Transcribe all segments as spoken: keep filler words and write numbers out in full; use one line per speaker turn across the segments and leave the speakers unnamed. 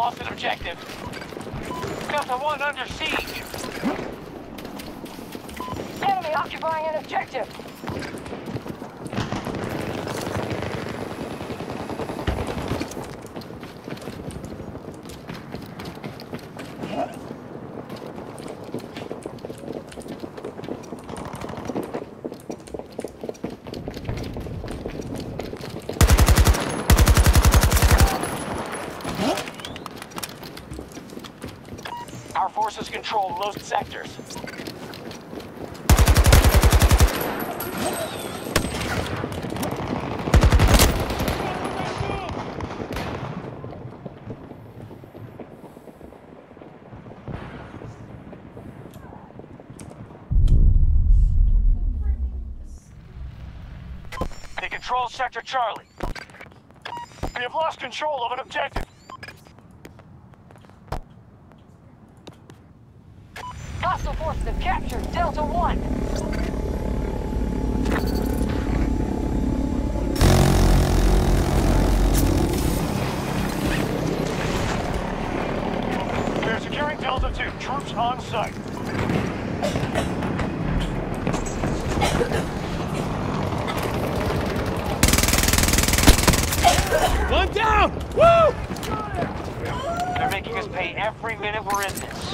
lost an objective. Delta One under siege.
Enemy occupying an objective.
Our forces control most sectors. They control Sector Charlie. We have lost control of an objective.
Hostile forces have captured Delta One.
They're securing Delta Two. Troops on site.
One down! Woo!
They're making us pay every minute we're in this.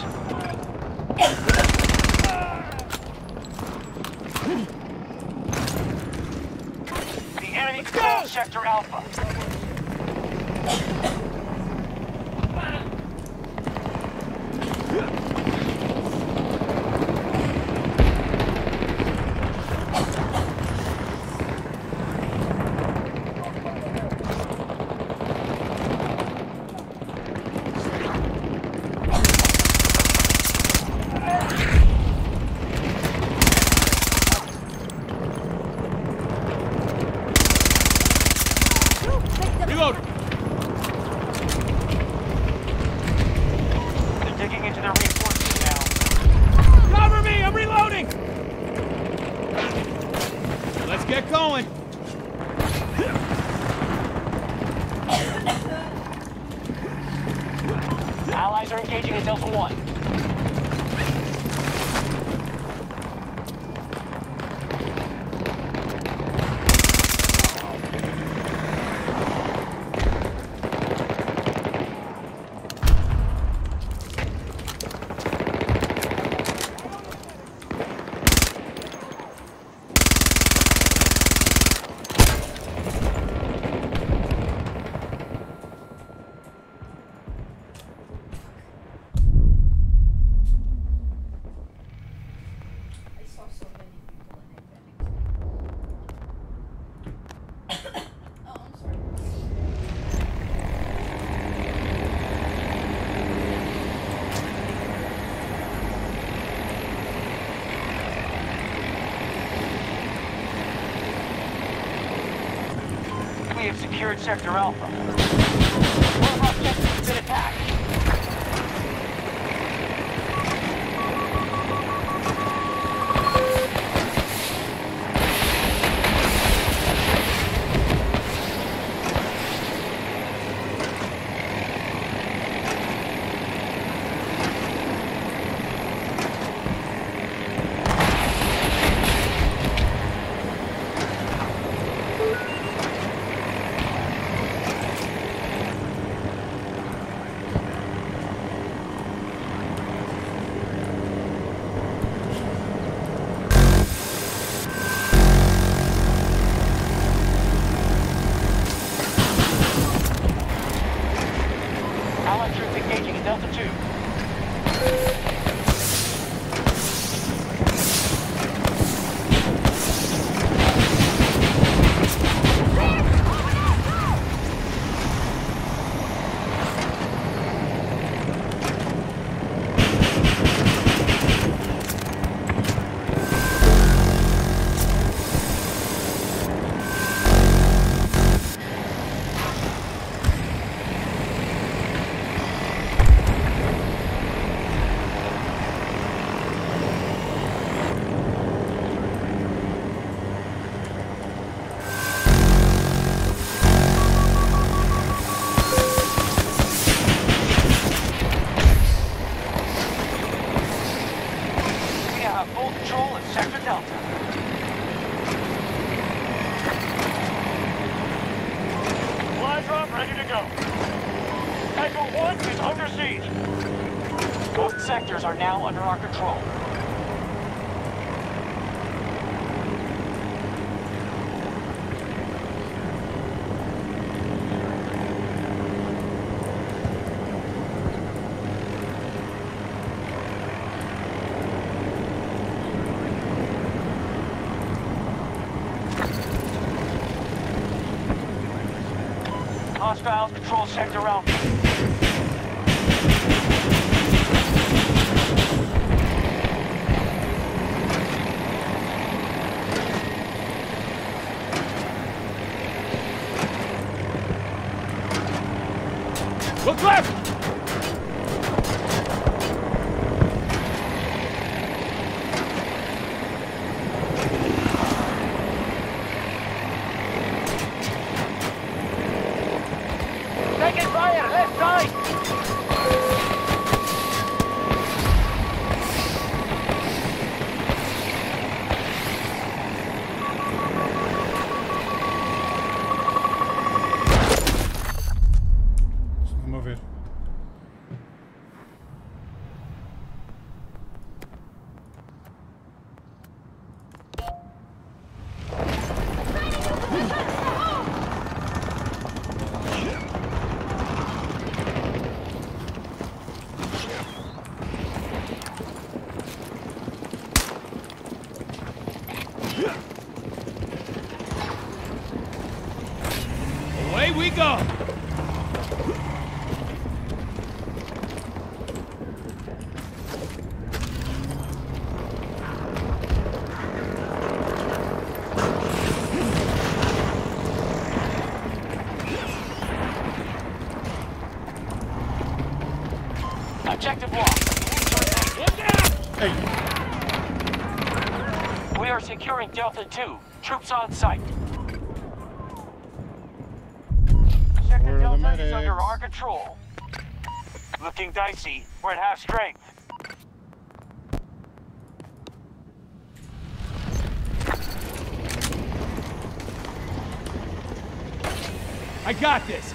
The enemy controls Sector Alpha.
Reload!
They're digging into their reinforcements now.
Cover me! I'm reloading! Let's get going.
Allies are engaging at Delta One. We have secured Sector Alpha. One of our sectors has been attacked. have full control in Sector Delta. Fly drop ready to go. Echo one is under siege. Both sectors are now under our control. Hostiles control Sector Alpha.
Look left!
Taking fire, left side!
Vamos ver.
Away we go!
Objective lost.
Look out!
Hey,
We are securing Delta two. Troops on site. Sector
Where are the
Delta is under
medics?
our control. Looking dicey. We're at half strength.
I got this!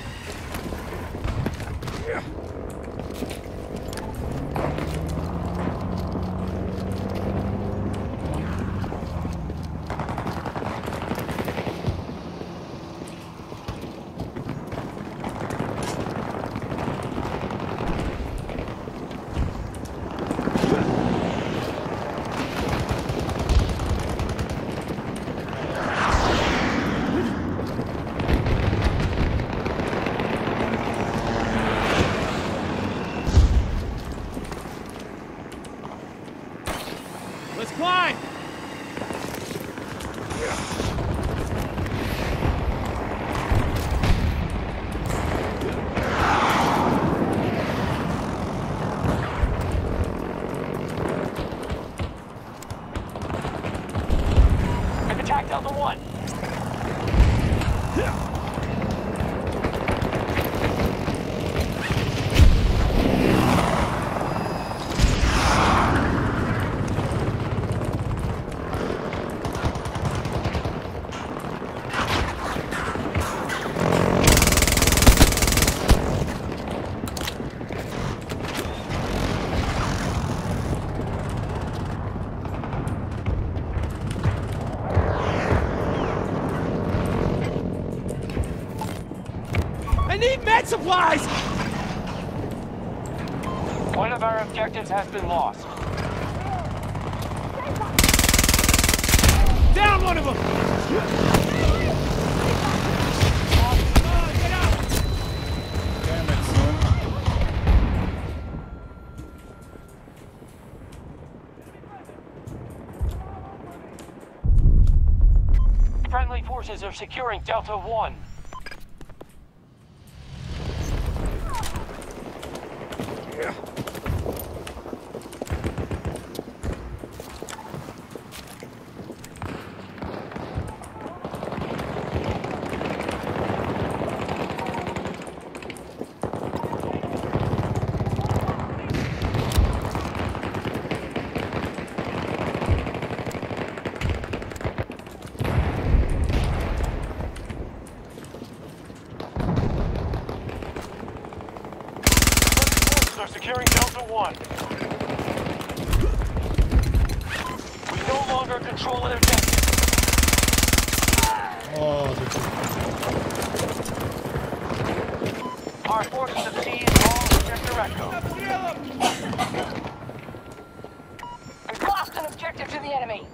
Let's climb!
Attack Delta one.
I need med supplies!
One of our objectives has been lost.
Down one of them! Oh, get out!
damn it, son.
Friendly forces are securing Delta one. one. We no longer control an objective.
Oh, this is...
Our forces have seized all objective Echo.
We've lost an objective to the enemy.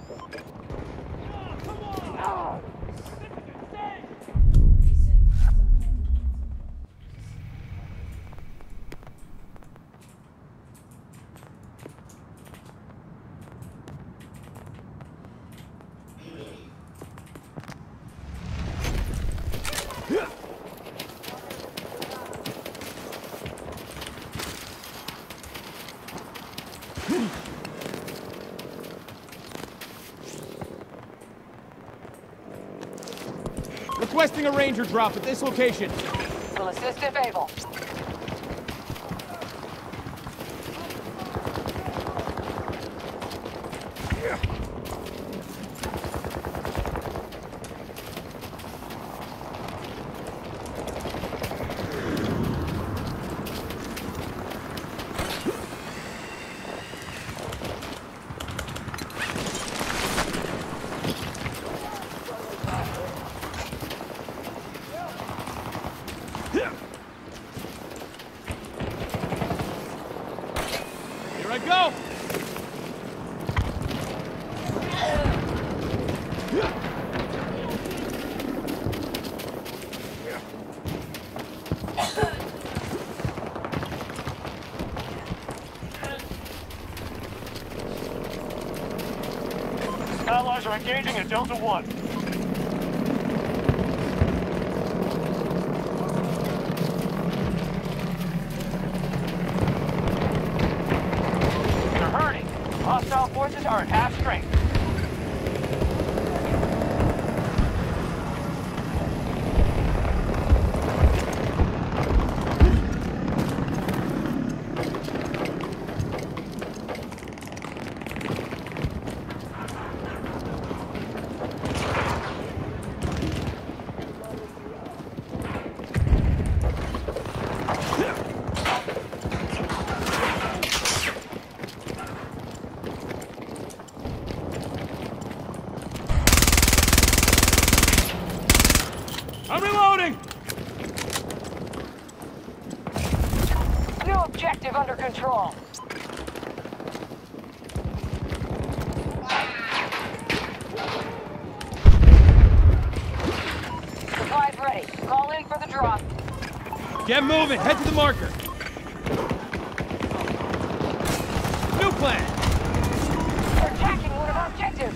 Requesting a ranger drop at this location.
We'll assist if able.
Here I go!
Allies are engaging at Delta One. They're hurting. Hostile forces are at half strength.
I'm reloading!
New objective under control. Supplies ready. Call in for the drop.
Get moving! Head to the marker! New plan!
They're attacking one of our objectives.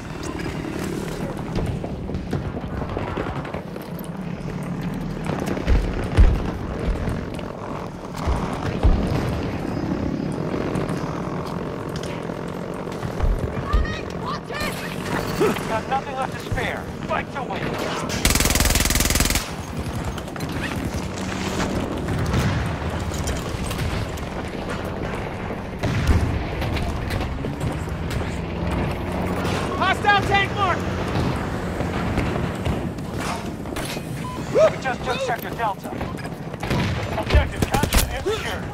Got nothing left to spare. Fight to win.
Hostile tank mark!
We just took Sector Delta. Objective captured and secured.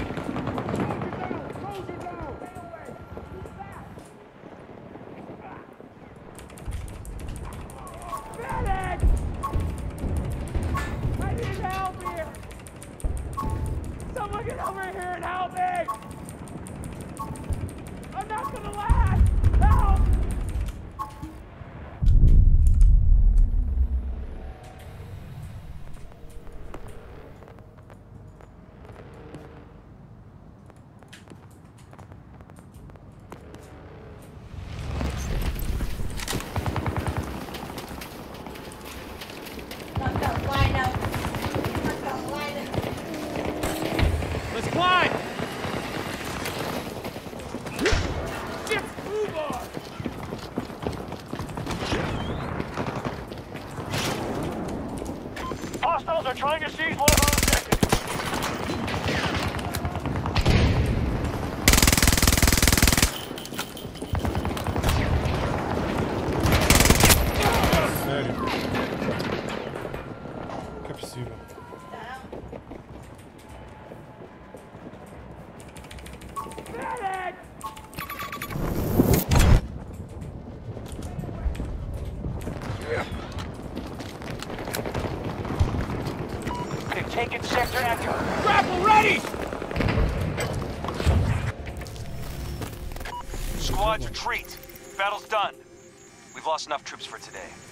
I need help here! Someone get over here and help me! I'm not gonna last! Help! Let's climb! Shit, move on!
Hostiles are trying to seize one of our objectives.
Sério. Que é possível?
taken Sector Echo.
Grapple ready!
Squads retreat. Battle's done. We've lost enough troops for today.